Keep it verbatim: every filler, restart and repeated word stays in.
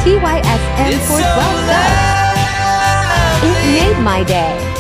T Y S M four twelve subs. It made my day.